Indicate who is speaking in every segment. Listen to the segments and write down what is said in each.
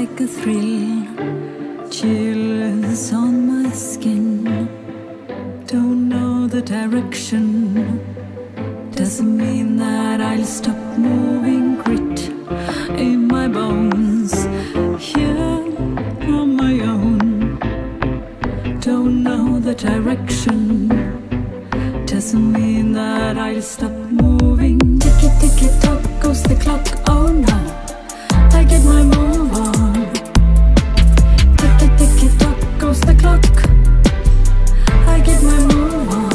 Speaker 1: like a thrill, chills on my skin. Don't know the direction, doesn't mean that I'll stop moving. Grit in my bones, here on my own. Don't know the direction, doesn't mean that I'll stop moving. Ticki ticki tock goes the clock, oh no, I get my move on. Ticki ticki tock goes the clock, I get my move on.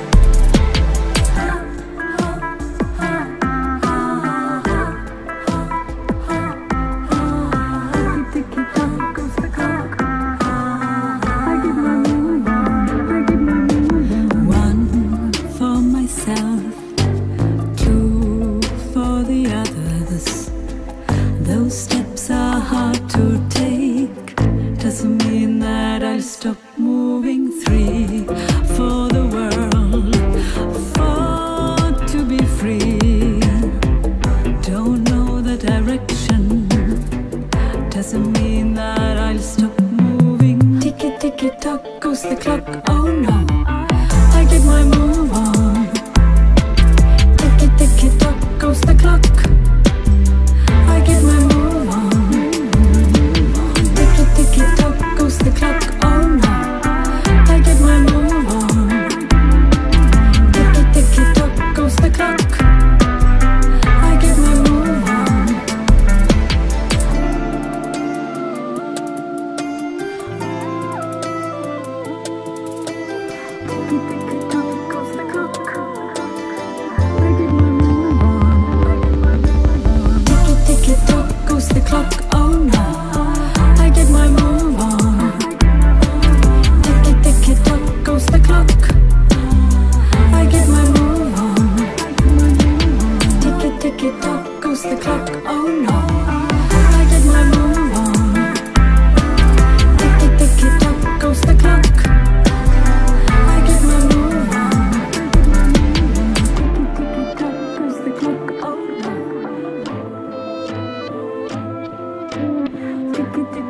Speaker 1: Ticki ticki tock goes the clock, I get my move on. I get my move on. One for myself, two for the others. Those steps are hard to take, doesn't mean that I'll stop moving. Three for the world, four to be free. Don't know the direction, doesn't mean that I'll stop moving. Ticki ticki tock goes the clock, oh no, I get my move on. Ticki ticki tock goes the clock, I get my move on. Ticki ticki tock goes the clock, oh no, I get my move on. Ticki ticki tock goes the clock, I get my move on. Ticki ticki tock goes the clock, I get my move on. Ticki ticki tock goes the clock, oh no, I get my move on. Ticki ticki tock goes the clock, I get my move on. Ticki ticki tock goes the clock, oh no, I get my move on. Ticki ticki tock goes the clock, I get my move on. Ticki ticki tock goes the clock, oh no. Ticki ticki